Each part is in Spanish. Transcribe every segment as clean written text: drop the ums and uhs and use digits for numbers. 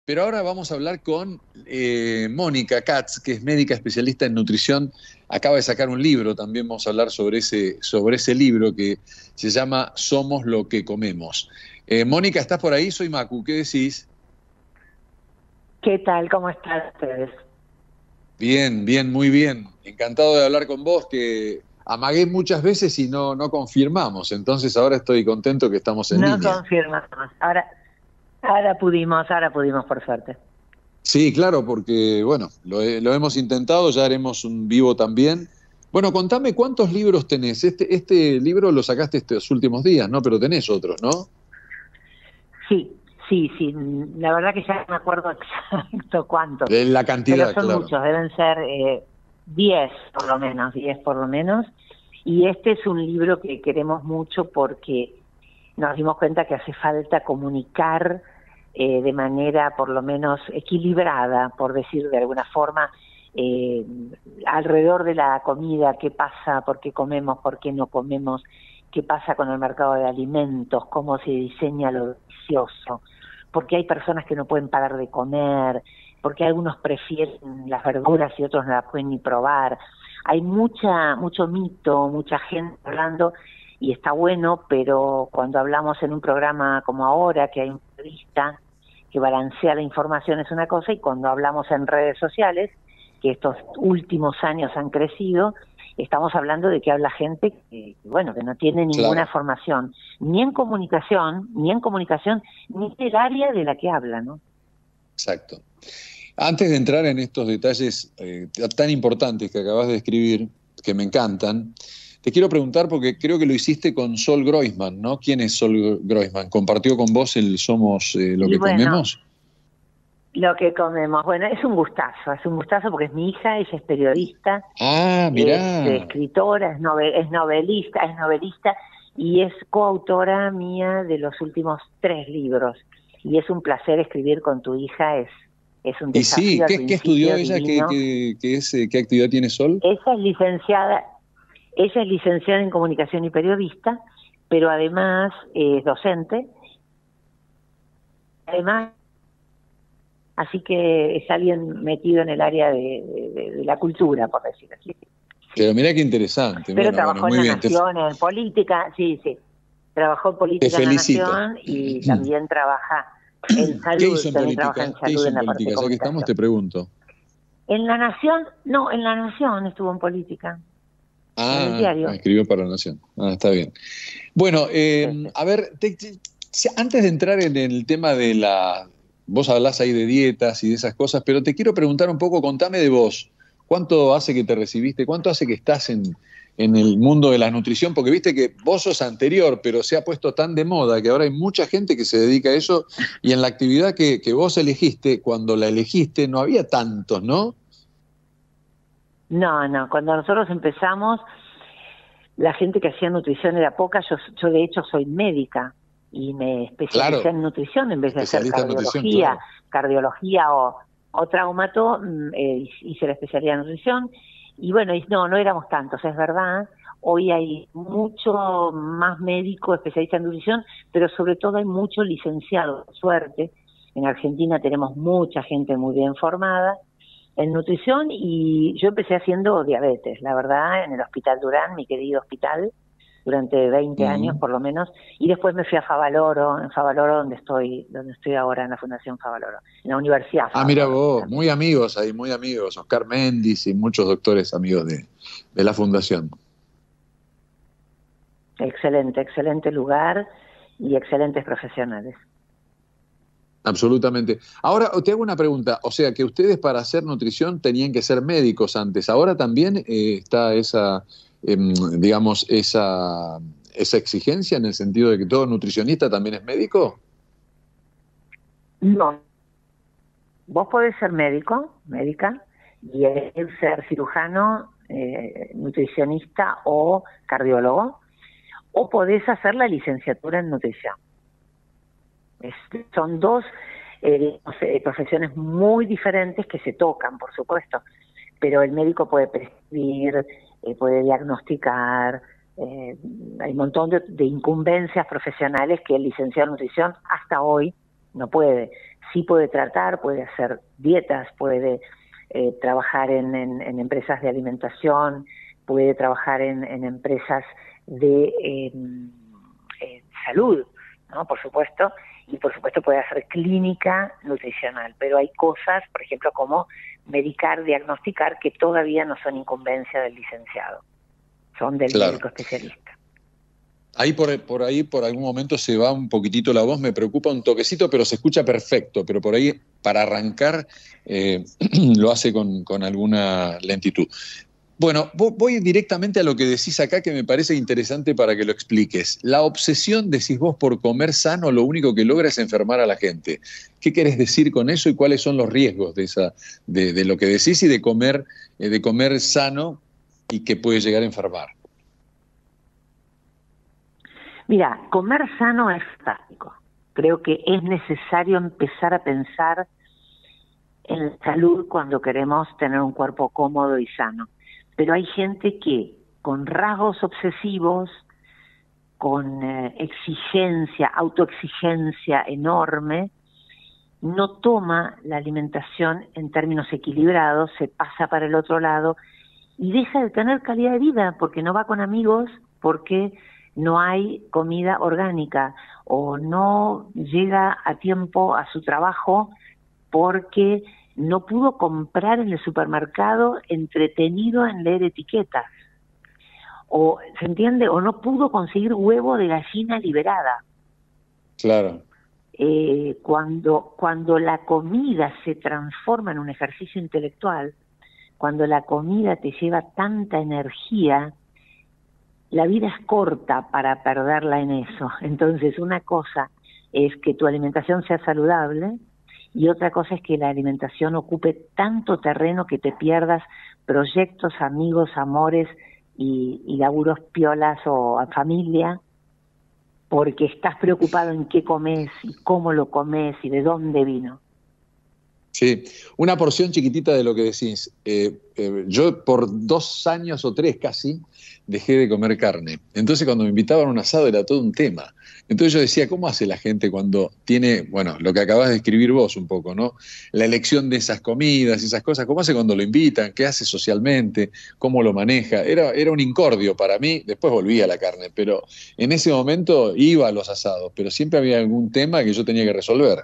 pero ahora vamos a hablar con Mónica Katz, que es médica especialista en nutrición. Acaba de sacar un libro, también vamos a hablar sobre ese libro que se llama Somos lo que comemos. Mónica, ¿estás por ahí? Soy Macu, ¿qué decís? ¿Qué tal? ¿Cómo están ustedes? Bien, bien, muy bien. Encantado de hablar con vos, que amagué muchas veces y no confirmamos. Entonces ahora estoy contento que estamos en No línea. confirmamos. Ahora pudimos por suerte. Sí, claro, porque, bueno, lo hemos intentado, ya haremos un vivo también. Bueno, contame cuántos libros tenés. Este libro lo sacaste estos últimos días, ¿no? Pero tenés otros, ¿no? Sí. La verdad que ya no me acuerdo exacto cuántos, De la pero cantidad, son claro. muchos, deben ser 10 por lo menos. Y este es un libro que queremos mucho porque nos dimos cuenta que hace falta comunicar de manera por lo menos equilibrada, por decir de alguna forma, alrededor de la comida, qué pasa, por qué comemos, por qué no comemos, qué pasa con el mercado de alimentos, cómo se diseña lo delicioso, porque hay personas que no pueden parar de comer, porque algunos prefieren las verduras y otros no las pueden ni probar. Hay mucho mito, mucha gente hablando, y está bueno, pero cuando hablamos en un programa como ahora, que hay un periodista que balancea la información es una cosa, y cuando hablamos en redes sociales, que estos últimos años han crecido, estamos hablando de que habla gente que no tiene ninguna Claro, formación, ni en comunicación, ni en el área de la que habla, ¿no? exacto. Antes de entrar en estos detalles tan importantes que acabas de escribir, que me encantan, te quiero preguntar, porque creo que lo hiciste con Sol Groisman, ¿no? ¿Quién es Sol Groisman? ¿Compartió con vos el Somos lo Y que bueno, comemos? lo que comemos, bueno, es un gustazo porque es mi hija, ella es periodista, Ah, es mirá. escritora, es novelista y es coautora mía de los últimos 3 libros. Y es un placer escribir con tu hija, es un Y sí, desafío al ¿qué estudió principio ella? divino. ¿Qué actividad tiene Sol? Ella es licenciada, ella es licenciada en comunicación y periodista, pero además es docente, además, así que es alguien metido en el área de la cultura, por decirlo así. Sí. Pero mirá qué interesante. Pero Bueno, trabajó en muy La bien. Nación, en política, sí. Trabajó en Te política en La felicito. Nación y también trabaja en ¿Qué salud, hizo en también trabaja en política? ¿Qué salud hizo en en la parte de política? Ya que estamos, comunicación. te pregunto. En La Nación, no, en La Nación estuvo en política, en el Ah, diario. escribió para la Nación. Ah, está bien. Bueno, Sí. a ver, antes de entrar en el tema de vos hablás ahí de dietas y de esas cosas, pero te quiero preguntar un poco, contame de vos. ¿Cuánto hace que te recibiste? ¿Cuánto hace que estás en el mundo de la nutrición? Porque viste que vos sos anterior, pero se ha puesto tan de moda que ahora hay mucha gente que se dedica a eso, y en la actividad que vos elegiste, cuando la elegiste, no había tantos, ¿no? No, cuando nosotros empezamos, la gente que hacía nutrición era poca. Yo de hecho soy médica y me especialicé Claro, en nutrición en vez de hacer especialista en nutrición, claro. cardiología o traumato. Hice la especialidad en nutrición y bueno, no éramos tantos, es verdad. Hoy hay mucho más médico especialista en nutrición, pero sobre todo hay mucho licenciado, por suerte. En Argentina tenemos mucha gente muy bien formada en nutrición, y yo empecé haciendo diabetes, la verdad, en el Hospital Durán, mi querido hospital, durante 20 años Mm. por lo menos, y después me fui a Favaloro, en Favaloro donde estoy ahora, en la Fundación Favaloro, en la Universidad Ah, mira Favaloro vos, también. muy amigos ahí, muy amigos. Oscar Méndez y muchos doctores amigos de la fundación. Excelente lugar y excelentes profesionales. Absolutamente. Ahora te hago una pregunta. O sea, que ustedes para hacer nutrición tenían que ser médicos antes. Ahora también está digamos, esa exigencia en el sentido de que todo nutricionista también es médico. No, vos podés ser médica, y ser cirujano, nutricionista o cardiólogo, o podés hacer la licenciatura en nutrición. Son dos profesiones muy diferentes que se tocan, por supuesto, pero el médico puede prescribir, puede diagnosticar, hay un montón de incumbencias profesionales que el licenciado en nutrición hasta hoy no puede. sí puede tratar, puede hacer dietas, puede trabajar en empresas de alimentación, puede trabajar en empresas de salud, ¿no? Por supuesto, y por supuesto puede hacer clínica nutricional, pero hay cosas, por ejemplo, como medicar, diagnosticar, que todavía no son incumbencia del licenciado, son del médico especialista. Ahí por ahí, por algún momento se va un poquitito la voz, me preocupa un toquecito, pero se escucha perfecto, pero por ahí, para arrancar, lo hace con alguna lentitud. Bueno, voy directamente a lo que decís acá, que me parece interesante para que lo expliques. La obsesión, decís vos, por comer sano, lo único que logra es enfermar a la gente. ¿Qué querés decir con eso y cuáles son los riesgos de lo que decís y de comer sano y que puede llegar a enfermar? Mira, comer sano es fantástico. Creo que es necesario empezar a pensar en la salud cuando queremos tener un cuerpo cómodo y sano. Pero hay gente que con rasgos obsesivos, con autoexigencia enorme, no toma la alimentación en términos equilibrados, se pasa para el otro lado y deja de tener calidad de vida porque no va con amigos, porque no hay comida orgánica o no llega a tiempo a su trabajo porque no pudo comprar en el supermercado entretenido en leer etiquetas, o ¿se entiende? O no pudo conseguir huevo de gallina liberada. Claro. Cuando la comida se transforma en un ejercicio intelectual, cuando la comida te lleva tanta energía, la vida es corta para perderla en eso. Entonces, una cosa es que tu alimentación sea saludable, y otra cosa es que la alimentación ocupe tanto terreno que te pierdas proyectos, amigos, amores y laburos piolas o a familia, porque estás preocupado en qué comes y cómo lo comes y de dónde vino. Sí, una porción chiquitita de lo que decís. Yo por 2 años o 3 casi dejé de comer carne. Entonces cuando me invitaban a un asado era todo un tema. Entonces yo decía, ¿cómo hace la gente cuando tiene, bueno, lo que acabas de escribir vos un poco, ¿no? La elección de esas comidas, esas cosas, ¿cómo hace cuando lo invitan? ¿Qué hace socialmente? ¿Cómo lo maneja? Era un incordio para mí, después volví a la carne, pero en ese momento iba a los asados, pero siempre había algún tema que yo tenía que resolver.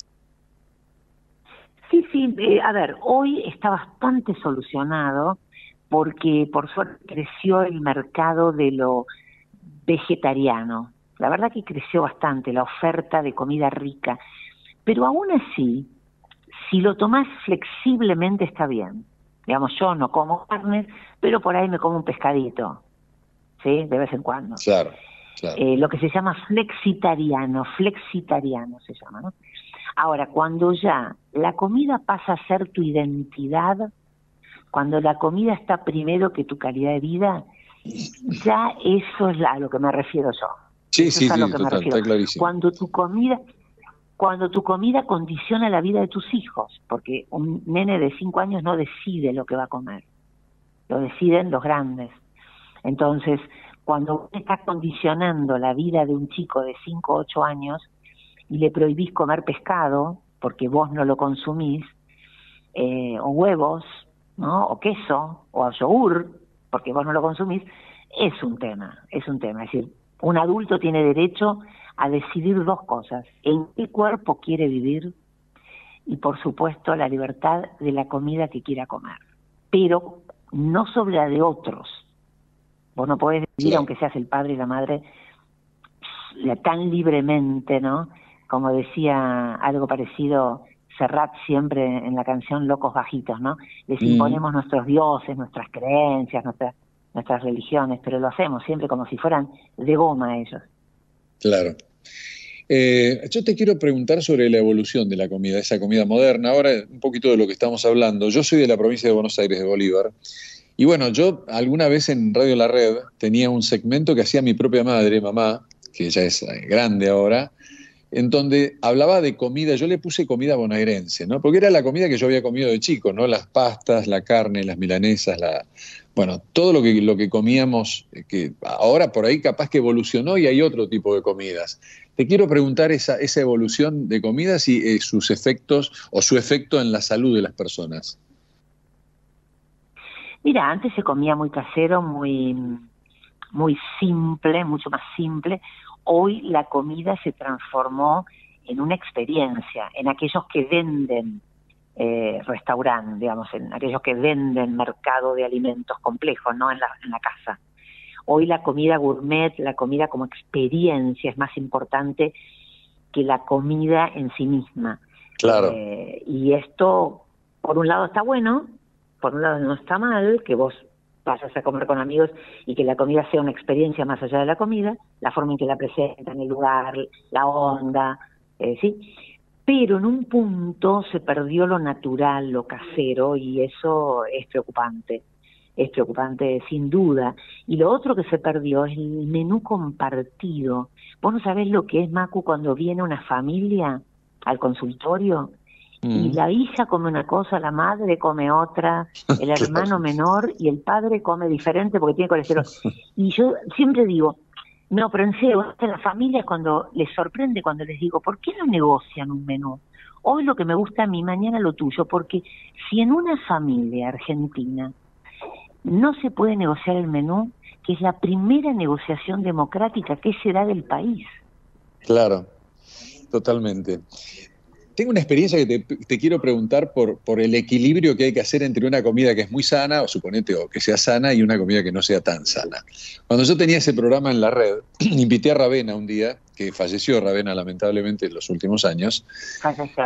Sí, a ver, hoy está bastante solucionado porque por suerte creció el mercado de lo vegetariano. La verdad que creció bastante la oferta de comida rica, pero aún así, si lo tomás flexiblemente está bien. Digamos, yo no como carne, pero por ahí me como un pescadito, ¿sí? De vez en cuando. Claro. Lo que se llama flexitariano se llama, ¿no? Ahora, cuando ya la comida pasa a ser tu identidad, cuando la comida está primero que tu calidad de vida, ya eso es a lo que me refiero yo. Sí, total, está clarísimo. Cuando tu comida condiciona la vida de tus hijos, porque un nene de 5 años no decide lo que va a comer, lo deciden los grandes. Entonces, cuando vos estás condicionando la vida de un chico de 5 o 8 años, y le prohibís comer pescado porque vos no lo consumís, o huevos, ¿no? O queso, o yogur porque vos no lo consumís, es un tema. Es decir, un adulto tiene derecho a decidir 2 cosas: en qué cuerpo quiere vivir y, por supuesto, la libertad de la comida que quiera comer, pero no sobre la de otros. Vos no podés decidir, aunque seas el padre y la madre, tan libremente, ¿no? Como decía algo parecido Serrat siempre en la canción Locos Bajitos, ¿no? Les imponemos nuestros dioses, nuestras creencias, nuestras religiones, pero lo hacemos siempre como si fueran de goma ellos. Claro. Yo te quiero preguntar sobre la evolución de la comida, esa comida moderna. Ahora un poquito de lo que estamos hablando. Yo soy de la provincia de Buenos Aires, de Bolívar. Y bueno, yo alguna vez en Radio La Red tenía un segmento que hacía mi propia madre, mamá, que ya es grande ahora, en donde hablaba de comida. Yo le puse comida bonaerense, ¿no? Porque era la comida que yo había comido de chico, ¿no? Las pastas, la carne, las milanesas, bueno, todo lo que comíamos, que ahora por ahí capaz que evolucionó y hay otro tipo de comidas. Te quiero preguntar esa evolución de comidas y sus efectos o su efecto en la salud de las personas. Mira, antes se comía muy casero, muy simple, mucho más simple. Hoy la comida se transformó en una experiencia, en aquellos que venden restaurante, digamos, en aquellos que venden mercado de alimentos complejos, no en la casa. Hoy la comida gourmet, la comida como experiencia es más importante que la comida en sí misma. Claro. Y esto, por un lado está bueno, por un lado no está mal, que vos vayas a comer con amigos y que la comida sea una experiencia más allá de la comida, la forma en que la presentan, el lugar, la onda, ¿sí? Pero en un punto se perdió lo natural, lo casero, y eso es preocupante sin duda. Y lo otro que se perdió es el menú compartido. Vos no sabés lo que es, Macu, cuando viene una familia al consultorio y la hija come una cosa, la madre come otra, el hermano menor y el padre come diferente porque tiene colesterol. Y yo siempre digo, no, pero en serio, en las familias cuando les sorprende cuando les digo, ¿por qué no negocian un menú? Hoy lo que me gusta a mí, mañana lo tuyo, porque si en una familia argentina no se puede negociar el menú, que es la primera negociación democrática que se da del país. Claro, totalmente. Tengo una experiencia que te quiero preguntar por el equilibrio que hay que hacer entre una comida que es muy sana, o suponete o que sea sana, y una comida que no sea tan sana. Cuando yo tenía ese programa en la red, invité a Ravena un día, que falleció Ravena lamentablemente en los últimos años. Falleció.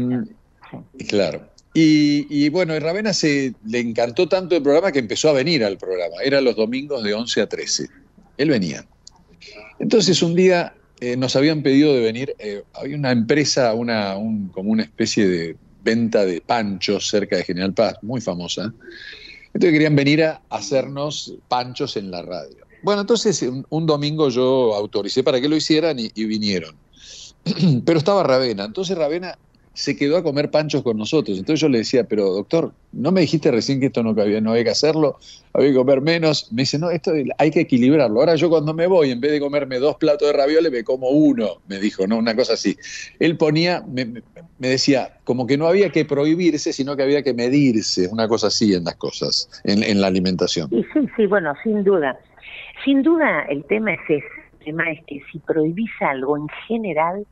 Claro. Y bueno, Ravena le encantó tanto el programa que empezó a venir al programa. Era los domingos de 11 a 13. Él venía. Entonces un día nos habían pedido de venir, había una empresa, como una especie de venta de panchos cerca de General Paz, muy famosa. Entonces querían venir a hacernos panchos en la radio. Bueno, entonces un domingo yo autoricé para que lo hicieran y vinieron. Pero estaba Ravena, entonces Ravena se quedó a comer panchos con nosotros. Entonces yo le decía, pero doctor, ¿no me dijiste recién que esto no había que hacerlo? Había que comer menos. Me dice, no, esto hay que equilibrarlo. Ahora yo cuando me voy, en vez de comerme 2 platos de ravioles, me como 1, me dijo, ¿no? Una cosa así. Él ponía, me decía, como que no había que prohibirse, sino que había que medirse, una cosa así en las cosas, en la alimentación. Y sí, bueno, sin duda. Sin duda el tema es ese. El tema es que si prohibís algo en general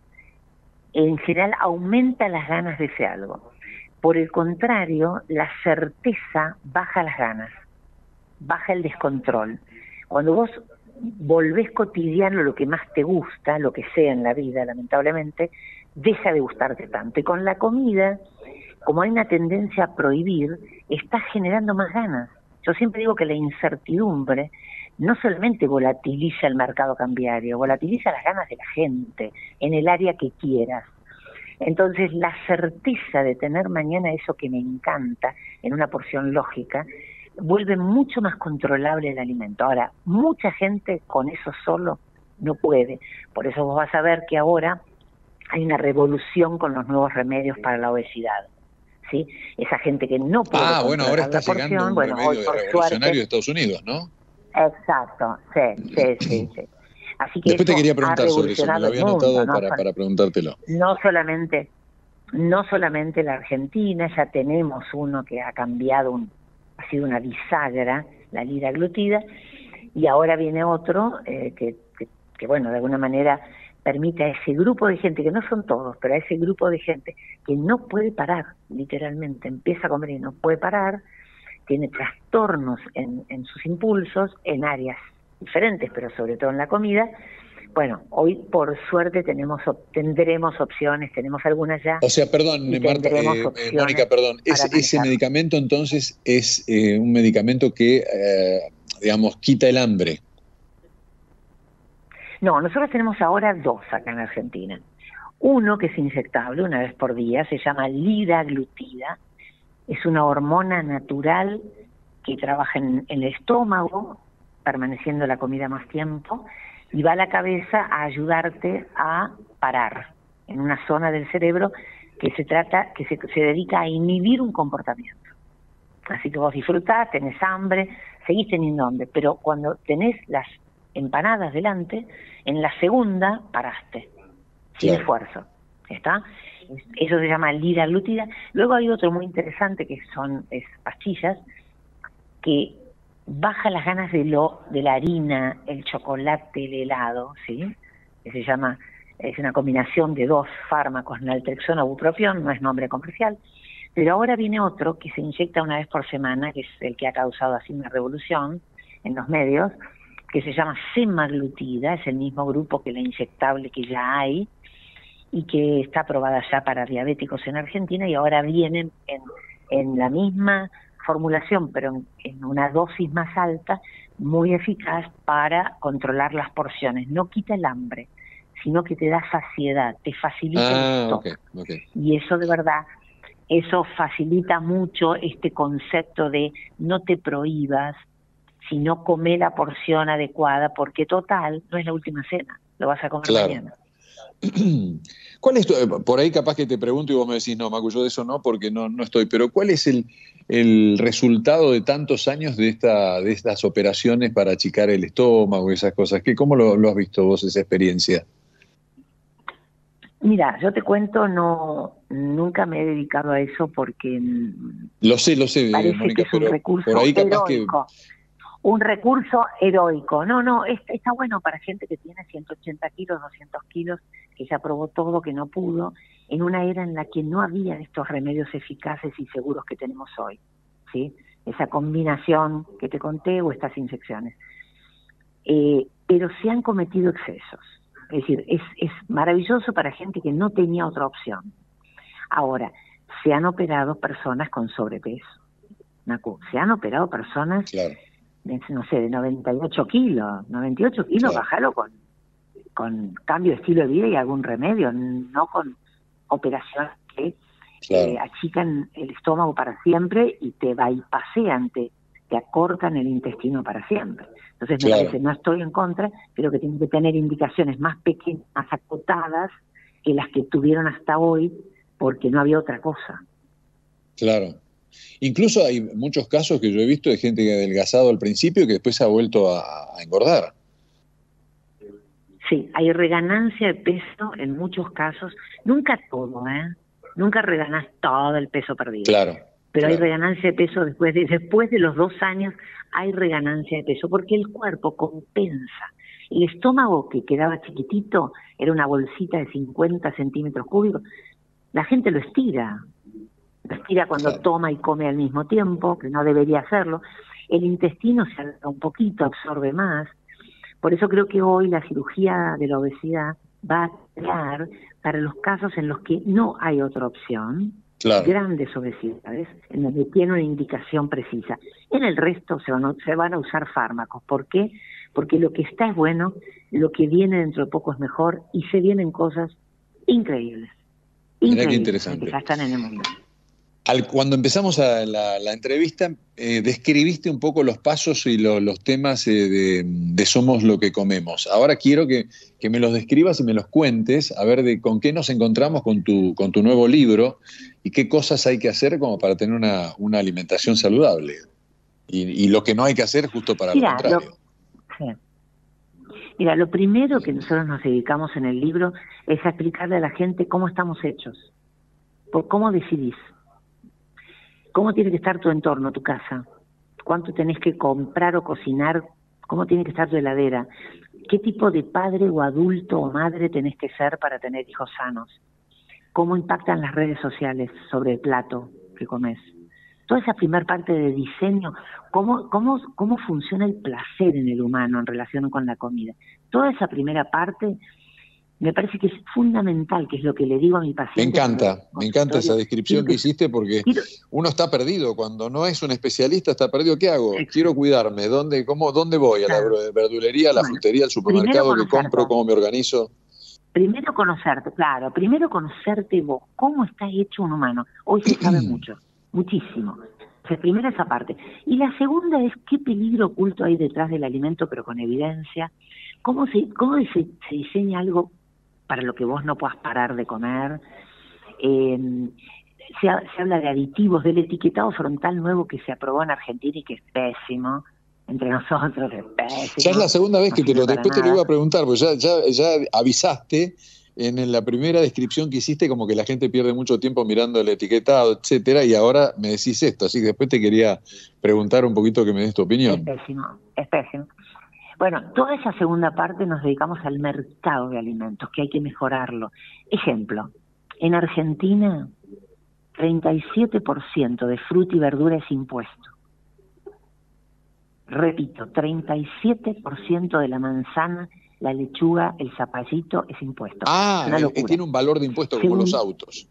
aumenta las ganas de ese algo. Por el contrario, la certeza baja las ganas, baja el descontrol. Cuando vos volvés cotidiano lo que más te gusta, lo que sea en la vida, lamentablemente, deja de gustarte tanto. Y con la comida, como hay una tendencia a prohibir, está generando más ganas. Yo siempre digo que la incertidumbre no solamente volatiliza el mercado cambiario, volatiliza las ganas de la gente en el área que quieras. Entonces, la certeza de tener mañana eso que me encanta, en una porción lógica, vuelve mucho más controlable el alimento. Ahora, mucha gente con eso solo no puede. Por eso vos vas a ver que ahora hay una revolución con los nuevos remedios para la obesidad. ¿Sí? Esa gente que no puede bueno, ahora está porción, llegando un remedio revolucionario de Estados Unidos, ¿no? Exacto, sí. Así que después te quería preguntar sobre eso, me lo había anotado para preguntártelo. No solamente la Argentina, ya tenemos uno que ha cambiado, ha sido una bisagra, la liraglutida, y ahora viene otro que bueno, de alguna manera permite a ese grupo de gente, que no son todos, pero a ese grupo de gente que no puede parar, literalmente, empieza a comer y no puede parar, tiene trastornos en sus impulsos, en áreas diferentes, pero sobre todo en la comida. Bueno, hoy por suerte tendremos opciones, tenemos algunas ya. O sea, perdón, Marta, Mónica, perdón, ese medicamento entonces es un medicamento que, digamos, quita el hambre. No, nosotros tenemos ahora 2 acá en Argentina. Uno que es inyectable una vez por día, se llama liraglutida. Es una hormona natural que trabaja en el estómago, permaneciendo la comida más tiempo, y va a la cabeza a ayudarte a parar en una zona del cerebro que se dedica a inhibir un comportamiento. Así que vos disfrutás, tenés hambre, seguís teniendo hambre, pero cuando tenés las empanadas delante, en la segunda paraste. sin Claro. esfuerzo. ¿Está? Eso se llama liraglutida. Luego hay otro muy interesante que es pastillas, que baja las ganas de la harina, el chocolate, el helado, ¿sí? Que se llama, es una combinación de 2 fármacos, naltrexona, bupropión, no es nombre comercial. Pero ahora viene otro que se inyecta una vez por semana, que es el que ha causado así una revolución en los medios, que se llama semaglutida, es el mismo grupo que la inyectable que ya hay y que está aprobada ya para diabéticos en Argentina, y ahora vienen en la misma formulación, pero en una dosis más alta, muy eficaz para controlar las porciones. No quita el hambre, sino que te da saciedad, te facilita el estómago. Okay. Y eso de verdad, eso facilita mucho este concepto de no te prohíbas, sino come la porción adecuada, porque total, no es la última cena, lo vas a comer mañana. ¿Cuál es por ahí capaz que te pregunto y vos me decís, no, Macu, yo de eso no, porque no estoy, pero ¿cuál es el resultado de tantos años de estas operaciones para achicar el estómago y esas cosas? ¿Cómo lo has visto vos, esa experiencia? Mira, yo te cuento, nunca me he dedicado a eso porque Lo sé, parece Mónica, que es un recurso por ahí capaz heroico. Un recurso heroico. No, está bueno para gente que tiene 180 kilos, 200 kilos, que ya probó todo, que no pudo, en una era en la que no había estos remedios eficaces y seguros que tenemos hoy, ¿sí? Esa combinación que te conté o estas inyecciones. Pero se han cometido excesos. Es decir, es maravilloso para gente que no tenía otra opción. Ahora, se han operado personas con sobrepeso. Se han operado personas... Claro. no sé, de 98 kilos. 98 kilos, claro. Bájalo con cambio de estilo de vida y algún remedio, no con operaciones que achican el estómago para siempre y te bypasean, te acortan el intestino para siempre. Entonces me parece, no estoy en contra, pero que tienen que tener indicaciones más pequeñas, más acotadas que las que tuvieron hasta hoy, porque no había otra cosa. Claro. Incluso hay muchos casos que yo he visto de gente que ha adelgazado al principio y que después se ha vuelto a engordar. Sí, hay reganancia de peso en muchos casos, nunca todo, nunca reganás todo el peso perdido. Claro. Pero hay reganancia de peso después de los 2 años, hay reganancia de peso, porque el cuerpo compensa. El estómago que quedaba chiquitito era una bolsita de 50 centímetros cúbicos, la gente lo estira. Respira cuando toma y come al mismo tiempo, que no debería hacerlo. El intestino se alarga un poquito, absorbe más. Por eso creo que hoy la cirugía de la obesidad va a crear, para los casos en los que no hay otra opción, grandes obesidades, en donde tiene una indicación precisa. En el resto se van a usar fármacos. ¿Por qué? Porque lo que está es bueno, lo que viene dentro de poco es mejor, y se vienen cosas increíbles. Mirá qué interesante. Que ya están en el mundo. Cuando empezamos la entrevista, describiste un poco los pasos y los temas de Somos lo que comemos. Ahora quiero que me los describas y me los cuentes, a ver con qué nos encontramos con tu nuevo libro y qué cosas hay que hacer como para tener una alimentación saludable. Y lo que no hay que hacer justo para lo contrario. Mira, lo primero que nosotros nos dedicamos en el libro es a explicarle a la gente cómo estamos hechos, por cómo decidís. ¿Cómo tiene que estar tu entorno, tu casa? ¿Cuánto tenés que comprar o cocinar? ¿Cómo tiene que estar tu heladera? ¿Qué tipo de padre o adulto o madre tenés que ser para tener hijos sanos? ¿Cómo impactan las redes sociales sobre el plato que comes? Toda esa primera parte de diseño, cómo funciona el placer en el humano en relación con la comida. Toda esa primera parte me parece que es fundamental, que es lo que le digo a mi paciente. Me encanta esa descripción que hiciste, porque uno está perdido. Cuando no es un especialista, está perdido. ¿Qué hago? Exacto. Quiero cuidarme. ¿Dónde voy? ¿A la verdulería, a la frutería, al supermercado que compro? ¿Cómo me organizo? Primero conocerte vos. ¿Cómo está hecho un humano? Hoy se sabe mucho, muchísimo. Entonces, primero esa parte. Y la segunda es qué peligro oculto hay detrás del alimento, pero con evidencia. ¿Cómo se diseña algo para lo que vos no puedas parar de comer? Se habla de aditivos, del etiquetado frontal nuevo que se aprobó en Argentina y que es pésimo, entre nosotros, que es pésimo. Ya es la segunda vez que después te lo iba a preguntar, porque ya avisaste en la primera descripción que hiciste como que la gente pierde mucho tiempo mirando el etiquetado, etcétera, y ahora me decís esto, así que después te quería preguntar un poquito que me des tu Es opinión. pésimo, es pésimo. Bueno, toda esa segunda parte nos dedicamos al mercado de alimentos, que hay que mejorarlo. Ejemplo, en Argentina, 37% de fruta y verdura es impuesto. Repito, 37% de la manzana, la lechuga, el zapallito es impuesto. Es Ah, una locura. tiene un valor de impuesto como los autos.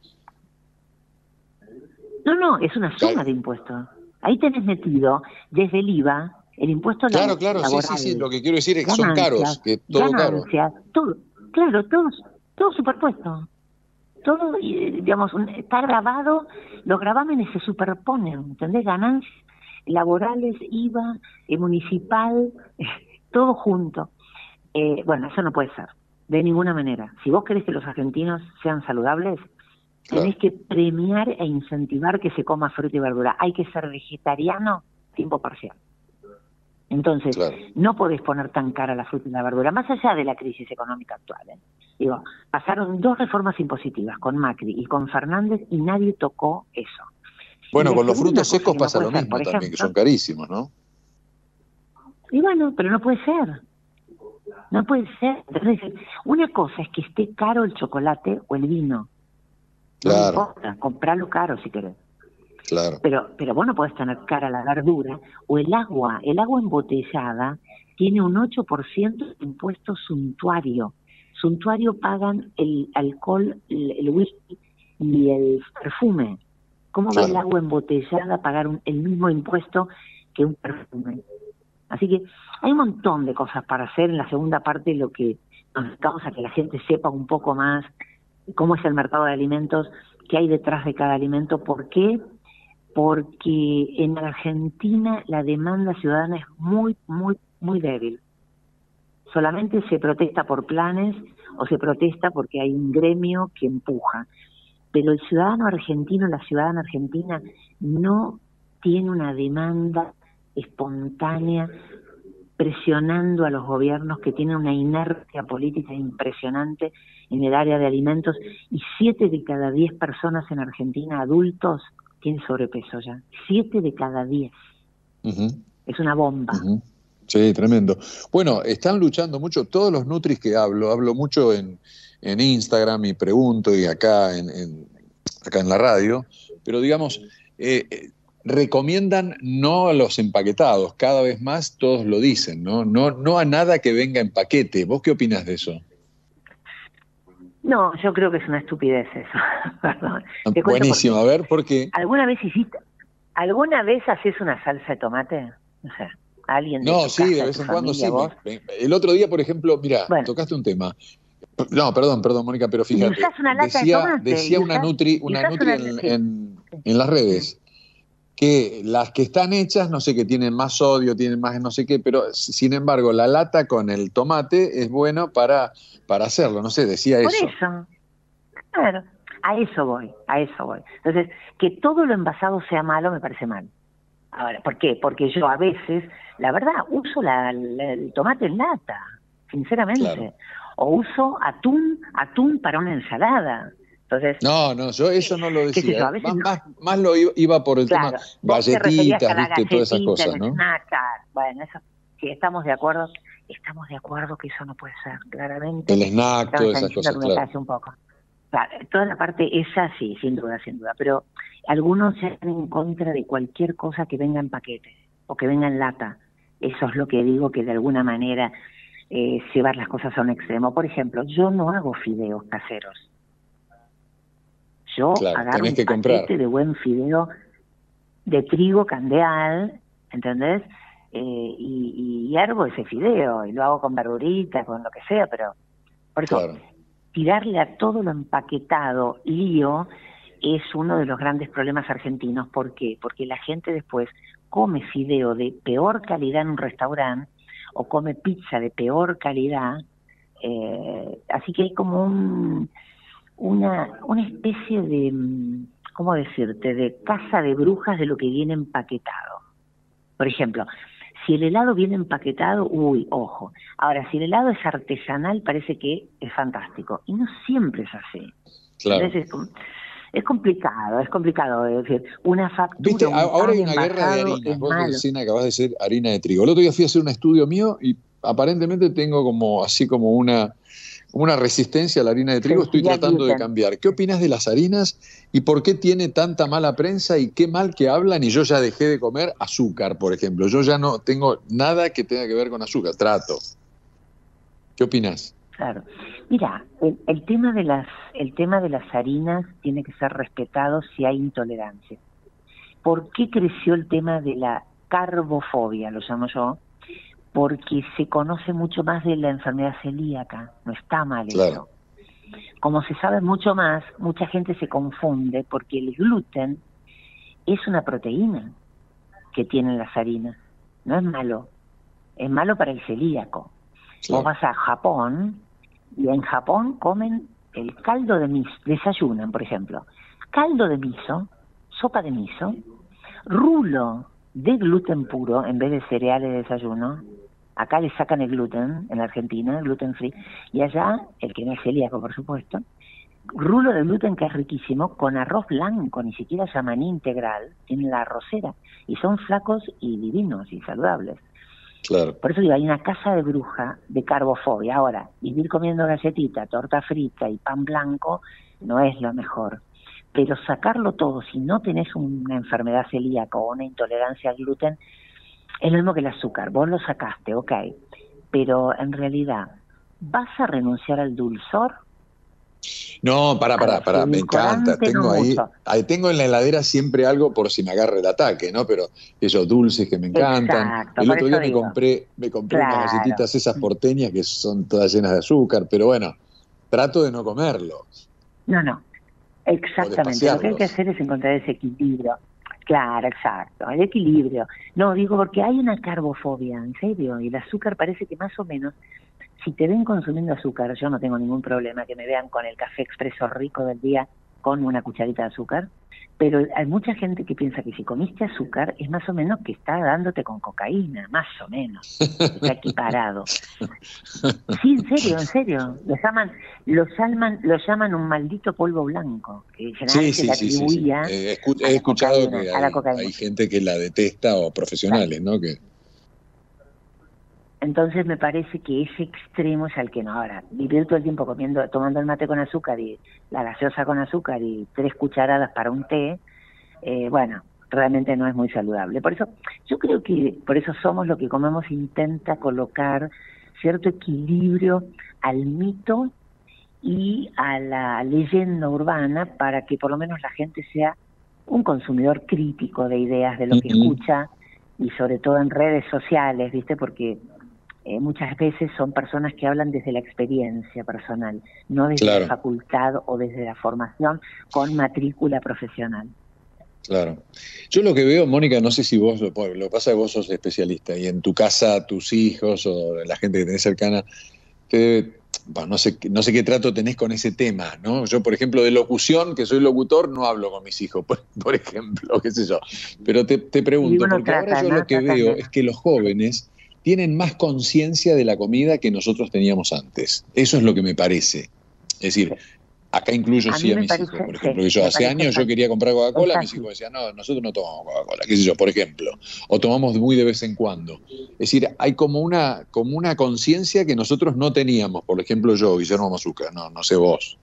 No, es una suma de impuestos. Ahí tenés metido desde el IVA, el impuesto Claro, claro, sí, laboral, lo que quiero decir es que son ganancias, caros, que todo caro. todo, claro, todo superpuesto. Todo, digamos, está grabado, los gravámenes se superponen, ¿entendés? Ganancias laborales, IVA, municipal, todo junto. Bueno, eso no puede ser, de ninguna manera. Si vos querés que los argentinos sean saludables, tenés Claro. que premiar e incentivar que se coma fruta y verdura. Hay que ser vegetariano tiempo parcial. Entonces, Claro. no podés poner tan cara la fruta y la verdura, más allá de la crisis económica actual. Digo, pasaron 2 reformas impositivas, con Macri y con Fernández, y nadie tocó eso. Y Bueno, la con los segunda frutos cosa secos que no pasa puede lo ser, mismo por también, que ejemplo, son carísimos, ¿no? y bueno, pero no puede ser. No puede ser. Entonces, una cosa es que esté caro el chocolate o el vino. No me Claro, importa, compralo caro si querés. claro. Pero vos no podés tener cara la verdura o el agua. El agua embotellada tiene un 8% de impuesto suntuario. Suntuario pagan el alcohol, el whisky y el perfume. ¿Cómo va el Claro. agua embotellada a pagar el mismo impuesto que un perfume? Así que hay un montón de cosas para hacer. En la segunda parte lo que nos dedicamos a que la gente sepa un poco más cómo es el mercado de alimentos, qué hay detrás de cada alimento, por qué. Porque en Argentina la demanda ciudadana es muy, muy, muy débil. Solamente se protesta por planes o se protesta porque hay un gremio que empuja. Pero el ciudadano argentino, la ciudadana argentina, no tiene una demanda espontánea presionando a los gobiernos que tienen una inercia política impresionante en el área de alimentos, y 7 de cada 10 personas en Argentina, adultos, tienen sobrepeso ya. 7 de cada 10. Ujú, Es una bomba. ujú. Sí, tremendo. Bueno, están luchando mucho, todos los nutris que hablo mucho en Instagram y pregunto y acá acá en la radio, pero digamos, recomiendan no a los empaquetados, cada vez más todos lo dicen, ¿no? No a nada que venga en paquete. ¿Vos qué opinás de eso? No, yo creo que es una estupidez eso. Perdón. Te cuento por Buenísimo, qué. a ver, ¿por qué? ¿Alguna vez haces una salsa de tomate? O sea, alguien de No, tu sí, de casa, de vez tu en cuando familia, sí. vos. El otro día, por ejemplo, mira, Bueno, tocaste un tema. No, perdón, Mónica, pero y fíjate, usás una lata de tomate, decía una y una usás nutri una... Sí. en las redes, que las que están hechas, no sé, que tienen más sodio, tienen más no sé qué, pero sin embargo, la lata con el tomate es bueno para hacerlo, no sé, decía Por eso. eso, claro, a eso voy, a eso voy. Entonces, que todo lo envasado sea malo me parece mal. Ahora, ¿por qué? Porque yo a veces, la verdad, uso el tomate en lata, Claro. sinceramente. O uso atún para una ensalada. Entonces, No, yo eso no lo qué sé decía, yo, a ¿eh? veces no. Más lo iba por el tema Claro, vos te referías a galletitas, la viste, todas esas galletita, cosas, el ¿no? snack, bueno, eso, sí, estamos de acuerdo que eso no puede ser, claramente. El snack, Ya me todas están esas diciendo cosas, que me claro. calle un poco. Claro, toda la parte esa sí, sin duda, pero algunos se hacen en contra de cualquier cosa que venga en paquete o que venga en lata. Eso es lo que digo, que de alguna manera llevar las cosas a un extremo. Por ejemplo, yo no hago fideos caseros. Yo Claro, agarro tenés un que comprar. paquete de buen fideo de trigo candeal, ¿entendés? Y hiervo ese fideo y lo hago con verduritas, con lo que sea, pero por eso Claro. tirarle a todo lo empaquetado lío es uno de los grandes problemas argentinos. ¿Por qué? Porque la gente después come fideo de peor calidad en un restaurante o come pizza de peor calidad, así que hay como una especie de, ¿cómo decirte?, de casa de brujas de lo que viene empaquetado. Por ejemplo, Si el helado viene empaquetado, uy, ojo. Ahora, si el helado es artesanal, parece que es fantástico. Y no siempre es así. Claro. Entonces, es complicado, es complicado. Es decir, una factura, Viste, un ahora pan hay una guerra de envasado harinas. es Vos malo. recién acabás de ser harina de trigo. El otro día fui a hacer un estudio mío y aparentemente tengo como así como una resistencia a la harina de trigo. Estoy Sensibilidad al tratando de gluten. cambiar. ¿Qué opinas de las harinas y por qué tiene tanta mala prensa y qué mal que hablan? Y yo ya dejé de comer azúcar, por ejemplo. Yo ya no tengo nada que tenga que ver con azúcar. Trato. ¿Qué opinas? Claro. Mira, el tema de las harinas tiene que ser respetado si hay intolerancia. ¿Por qué creció el tema de la carbofobia, lo llamo yo? Porque se conoce mucho más de la enfermedad celíaca, no está mal Claro, eso. Como se sabe mucho más, mucha gente se confunde porque el gluten es una proteína que tienen las harinas, no es malo para el celíaco. Vos claro. vas a Japón y en Japón comen el caldo de miso, desayunan, por ejemplo, caldo de miso, sopa de miso, rulo de gluten puro en vez de cereales de desayuno. Acá le sacan el gluten, en la Argentina, el gluten free, y allá, el que no es celíaco, por supuesto, rulo de gluten que es riquísimo, con arroz blanco, ni siquiera maní integral, tienen la arrocera, y son flacos y divinos y saludables. Claro. Por eso digo, hay una casa de bruja de carbofobia. Ahora, vivir comiendo galletita, torta frita y pan blanco no es lo mejor. Pero sacarlo todo, si no tenés una enfermedad celíaca o una intolerancia al gluten, es lo mismo que el azúcar. Vos lo sacaste, ok. Pero en realidad, ¿vas a renunciar al dulzor? No, A ver, si me encanta. edulcorante no mucho. Ahí tengo en la heladera siempre algo por si me agarra el ataque, ¿no? Pero esos dulces que me encantan. Exacto, El por otro eso día digo. me compré unas Claro. galletitas esas porteñas que son todas llenas de azúcar, pero bueno, trato de no comerlos No. o de Exactamente, lo que hay que espaciarlos. hacer es encontrar ese equilibrio. Claro, exacto, el equilibrio. No, digo porque hay una carbofobia, en serio, y el azúcar parece que más o menos, si te ven consumiendo azúcar, yo no tengo ningún problema que me vean con el café expreso rico del día con una cucharita de azúcar, pero hay mucha gente que piensa que si comiste azúcar es más o menos que está dándote con cocaína, más o menos, está equiparado. Sí, en serio. Lo llaman un maldito polvo blanco, que Sí, generalmente sí, le sí, sí, sí. atribuía He escuchado que a la cocaína. hay gente que la detesta o Claro. profesionales, ¿no? Que, Entonces me parece que ese extremo es al que no. Ahora, vivir todo el tiempo tomando el mate con azúcar y la gaseosa con azúcar y 3 cucharadas para un té, bueno, realmente no es muy saludable. Por eso, yo creo que por eso Somos lo que comemos intenta colocar cierto equilibrio al mito y a la leyenda urbana para que por lo menos la gente sea un consumidor crítico de ideas, de lo que Ujú. escucha y sobre todo en redes sociales, ¿viste? Porque muchas veces son personas que hablan desde la experiencia personal, no desde la Claro. facultad o desde la formación con matrícula profesional. Claro. Yo lo que veo, Mónica, no sé si vos lo que pasa es que vos sos especialista y en tu casa tus hijos o la gente que tenés cercana, bueno, no sé qué trato tenés con ese tema, ¿no? Yo, por ejemplo, de locución, que soy locutor, no hablo con mis hijos, por ejemplo, qué sé yo. Pero te Y pregunto, uno porque ahora trata, yo lo ¿no? que Trata veo es menos. que los jóvenes tienen más conciencia de la comida que nosotros teníamos antes. Eso es lo que me parece. Es decir, Sí. acá incluyo A sí mí a me mis hijos, parece, por ejemplo, sí, que yo me hace parece años yo quería comprar es Coca-Cola, mis así. hijos decían, no, nosotros no tomamos Coca-Cola, qué sé yo, por ejemplo, o tomamos muy de vez en cuando. Es decir, hay como una conciencia que nosotros no teníamos, por ejemplo yo, Guillermo Mazuca, no sé vos.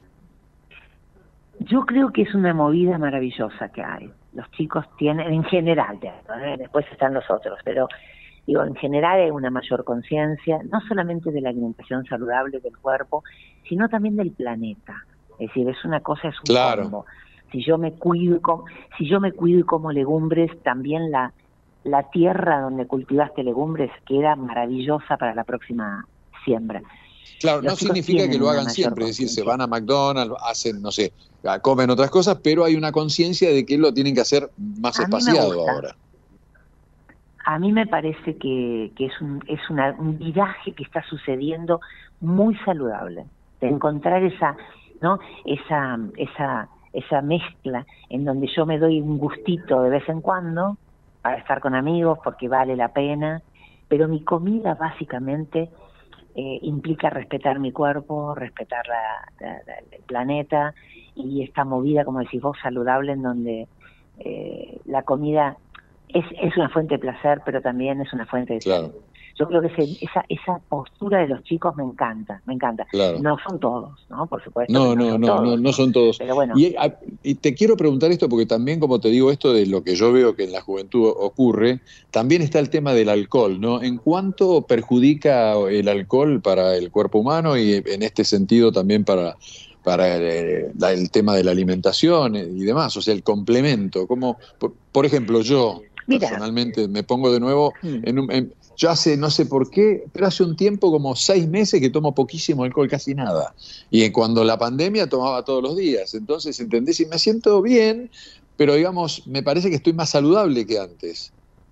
Yo creo que es una movida maravillosa que hay. Los chicos tienen, en general, después están los otros, pero digo, en general hay una mayor conciencia, no solamente de la alimentación saludable del cuerpo, sino también del planeta. Es decir, es una cosa, es un Claro, combo. Si yo me cuido y como legumbres, también la tierra donde cultivaste legumbres queda maravillosa para la próxima siembra. claro, Los no chicos significa que tienen lo una hagan mayor siempre, es decir, se conciencia. van a McDonald's, hacen, no sé, comen otras cosas, pero hay una conciencia de que lo tienen que hacer más A mí me espaciado gusta. ahora. A mí me parece que es un viraje que está sucediendo muy saludable, de encontrar ¿no? esa mezcla en donde yo me doy un gustito de vez en cuando, para estar con amigos, porque vale la pena, pero mi comida básicamente implica respetar mi cuerpo, respetar el planeta, y esta movida, como decís vos, saludable, en donde la comida es una fuente de placer, pero también es una fuente de salud. Yo creo que esa postura de los chicos me encanta, me encanta. Claro. No son todos, ¿no? Por supuesto. No son todos. Pero bueno. Y te quiero preguntar esto porque también, como te digo, esto de lo que yo veo que en la juventud ocurre, también está el tema del alcohol, ¿no? ¿En cuánto perjudica el alcohol para el cuerpo humano y en este sentido también para el tema de la alimentación y demás? O sea, el complemento. Como, por ejemplo, yo personalmente me pongo de nuevo yo hace, no sé por qué, pero hace un tiempo, como 6 meses, que tomo poquísimo alcohol, casi nada. Y cuando la pandemia tomaba todos los días. Entonces, ¿entendés? Y me siento bien, pero digamos, me parece que estoy más saludable que antes.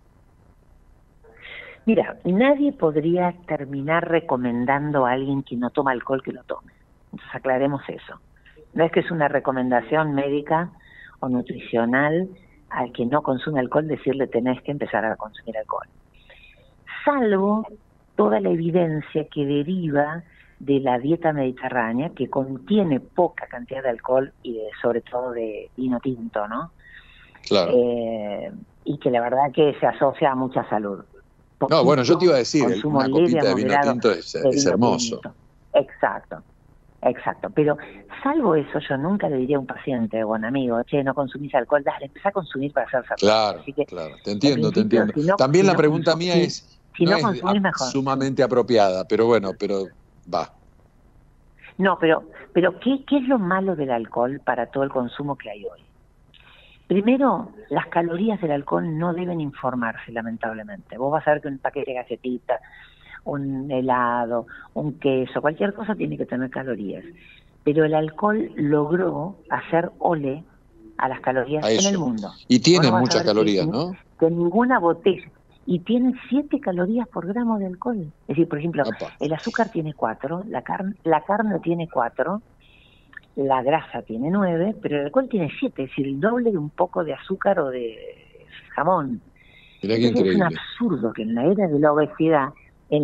Mira, nadie podría terminar recomendando a alguien que no toma alcohol que lo tome. Entonces aclaremos eso. No es que es una recomendación médica o nutricional al que no consume alcohol decirle tenés que empezar a consumir alcohol. Salvo toda la evidencia que deriva de la dieta mediterránea, que contiene poca cantidad de alcohol y sobre todo de vino tinto, ¿no? Claro. Y que la verdad que se asocia a mucha salud. No, bueno, yo te iba a decir, una copita de vino tinto es hermoso. Exacto. Pero salvo eso, yo nunca le diría a un paciente o a un amigo, che, no consumís alcohol, dale, empezá a consumir para hacer salud. Claro, así que, claro, te entiendo. También la pregunta mía es, si no es mejor. Sumamente apropiada, pero bueno, va. No, pero ¿qué es lo malo del alcohol para todo el consumo que hay hoy? Primero, las calorías del alcohol no deben informarse, lamentablemente. Vos vas a ver que un paquete de galletitas, un helado, un queso, cualquier cosa tiene que tener calorías. Pero el alcohol logró hacer ole a las calorías en el mundo. Y tiene muchas calorías, ¿no? Que ninguna botella. Y tiene 7 calorías por gramo de alcohol. Es decir, por ejemplo, el azúcar tiene 4, la carne tiene 4, la grasa tiene 9, pero el alcohol tiene 7, es decir, el doble de un poco de azúcar o de jamón. Entonces es un absurdo que en la era de la obesidad,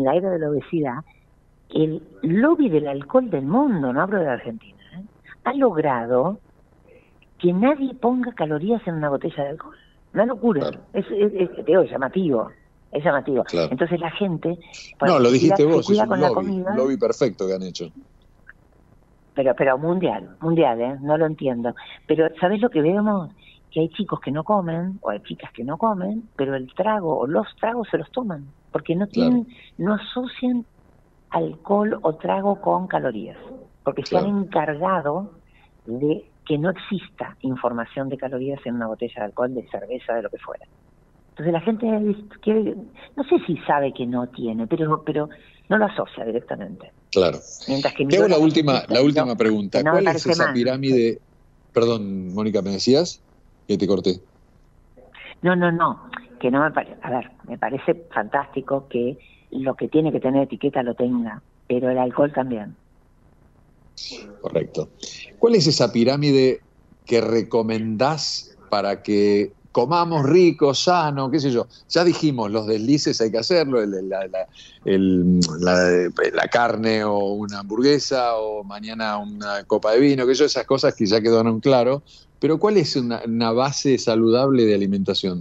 el lobby del alcohol del mundo, no hablo de Argentina, ha logrado que nadie ponga calorías en una botella de alcohol. Una locura. Claro. Es llamativo. Claro. Entonces la gente... No, lo dijiste vos, es un lobby perfecto que han hecho. Pero mundial, no lo entiendo. Pero ¿sabés lo que vemos? Que hay chicos que no comen, o hay chicas que no comen, pero el trago o los tragos se los toman, porque no tienen, no asocian alcohol o trago con calorías, porque se han encargado de que no exista información de calorías en una botella de alcohol, de cerveza, de lo que fuera. Entonces la gente quiere, no sé si sabe que no tiene, pero no lo asocia directamente. Claro. Mientras que te hago la última pregunta. ¿Cuál es esa pirámide? Perdón, Mónica, ¿me decías? Que te corté. No, que no me parece. A ver, me parece fantástico que lo que tiene que tener etiqueta lo tenga, pero el alcohol también. Correcto. ¿Cuál es esa pirámide que recomendás para que comamos rico, sano, qué sé yo? Ya dijimos, los deslices hay que hacerlo, la carne o una hamburguesa o mañana una copa de vino, que yo, esas cosas que ya quedaron claro. Pero ¿cuál es una base saludable de alimentación?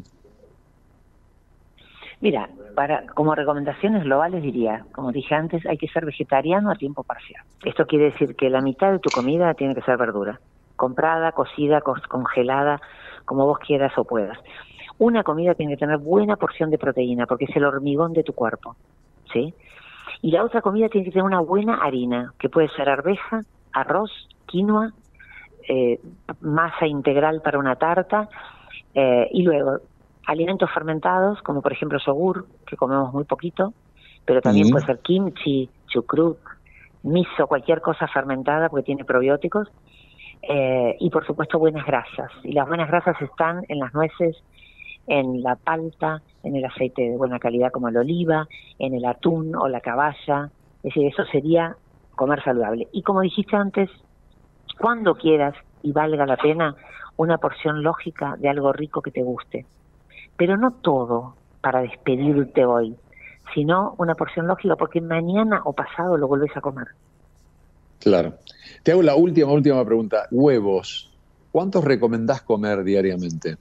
Mira, como recomendaciones globales diría, como dije antes, hay que ser vegetariano a tiempo parcial. Esto quiere decir que la mitad de tu comida tiene que ser verdura, comprada, cocida, congelada, como vos quieras o puedas. Una comida tiene que tener buena porción de proteína, porque es el hormigón de tu cuerpo, ¿sí? Y la otra comida tiene que tener una buena harina, que puede ser arveja, arroz, quinoa, masa integral para una tarta, y luego alimentos fermentados, como por ejemplo yogur, que comemos muy poquito, pero también puede ser kimchi, chucrut, miso, cualquier cosa fermentada porque tiene probióticos, y por supuesto buenas grasas. Y las buenas grasas están en las nueces, en la palta, en el aceite de buena calidad como el oliva, en el atún o la caballa. Es decir, eso sería comer saludable. Y como dijiste antes, cuando quieras y valga la pena, una porción lógica de algo rico que te guste. pero no todo para despedirte hoy, sino una porción lógica porque mañana o pasado lo volvés a comer. Claro. Te hago la última pregunta. Huevos. ¿Cuántos recomendás comer diariamente?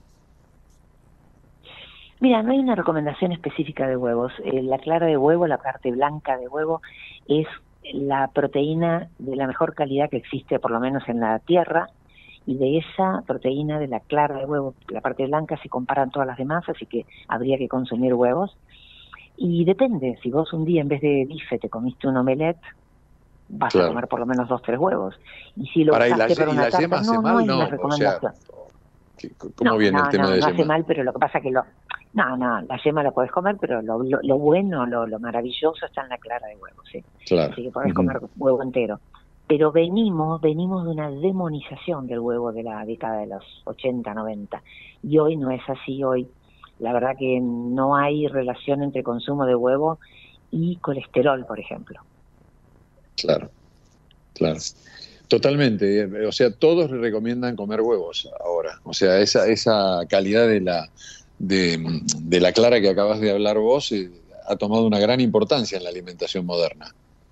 Mira, no hay una recomendación específica de huevos. La clara de huevo, la parte blanca de huevo, es la proteína de la mejor calidad que existe, por lo menos en la Tierra, y de esa proteína de la clara de huevo, la parte blanca, se comparan todas las demás, así que habría que consumir huevos. Y depende, si vos un día en vez de bife te comiste un omelette, vas a Claro. comer por lo menos 2, 3 huevos. Y si lo Para, usaste para ¿y una la yema tarta, hace no mal? hay una No, o sea, recomendación. ¿cómo viene el tema de No hace yema? mal, pero lo que pasa que no, la yema la podés comer, pero lo bueno, lo maravilloso está en la clara de huevo, sí. Claro. Así que podés comer huevo entero. Pero venimos de una demonización del huevo de la década de los 80, 90. Y hoy no es así, hoy la verdad que no hay relación entre consumo de huevo y colesterol, por ejemplo. Claro, claro. Totalmente. O sea, todos recomiendan comer huevos ahora. O sea, esa calidad de la clara que acabas de hablar vos ha tomado una gran importancia en la alimentación moderna.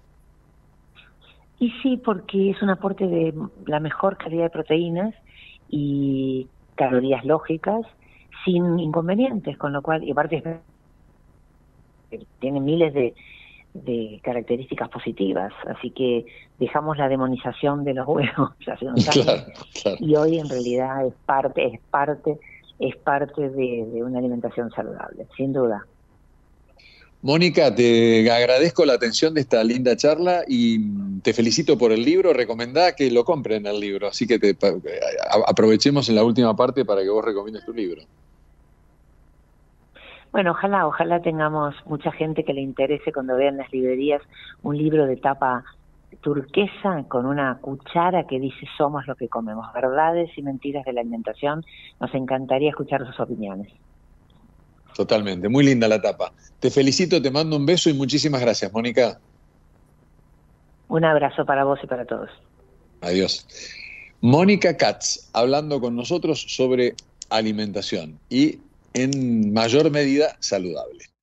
Y sí, porque es un aporte de la mejor calidad de proteínas y calorías lógicas sin inconvenientes, con lo cual, y aparte tiene miles de características positivas, así que dejamos la demonización de los huevos hace unos años, Claro, claro. y hoy en realidad es parte de una alimentación saludable, sin duda. Mónica, te agradezco la atención de esta linda charla y te felicito por el libro. Recomendá que lo compren el libro, así que aprovechemos en la última parte para que vos recomiendes tu libro. Bueno, ojalá tengamos mucha gente que le interese cuando vean las librerías un libro de tapa turquesa con una cuchara que dice somos lo que comemos, verdades y mentiras de la alimentación. Nos encantaría escuchar sus opiniones. Totalmente, muy linda la tapa. Te felicito, te mando un beso y muchísimas gracias, Mónica. Un abrazo para vos y para todos. Adiós. Mónica Katz, hablando con nosotros sobre alimentación y en mayor medida saludable.